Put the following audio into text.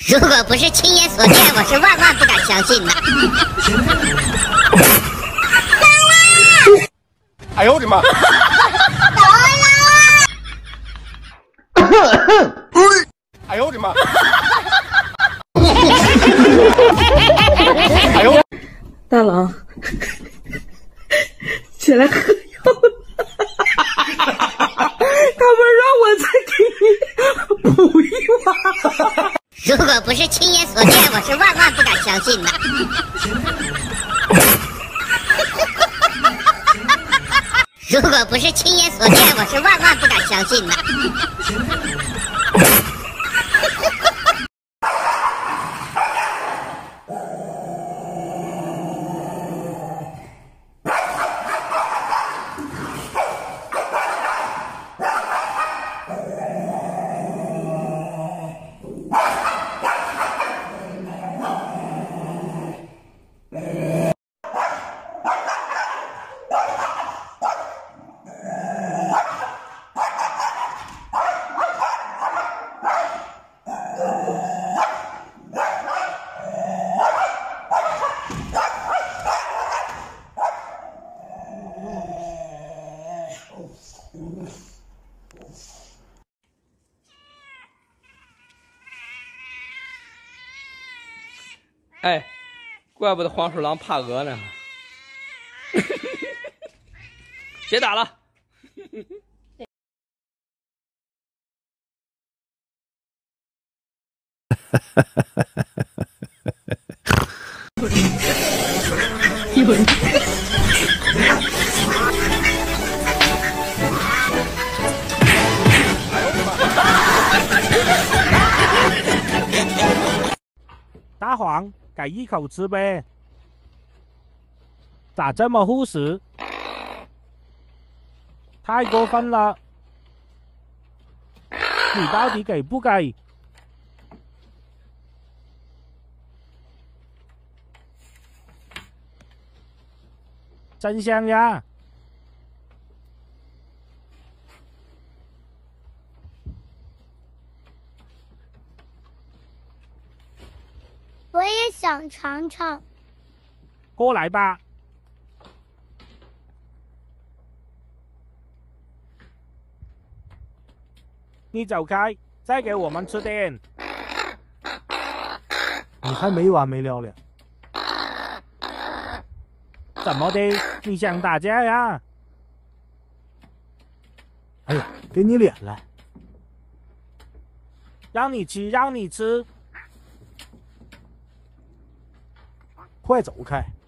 如果不是亲眼所见，我是万万不敢相信的。 哎呦我的妈！哎呦我的妈！哎呦！ 大郎，起来喝药了。他们让我再给你补一碗。 如果不是亲眼所见，我是万万不敢相信的。如果不是亲眼所见，我是万万不敢相信的。 哎，怪不得黄鼠狼怕鹅呢。别打了。 大黄，给一口吃呗。咋这么护食？太过分了！你到底给不给？真香呀！ 我也想尝尝。 过来吧。你走开，再给我们吃点。你还没完没了了。怎么的？你想打架呀？哎呀，给你脸了！让你吃，让你吃。快走开！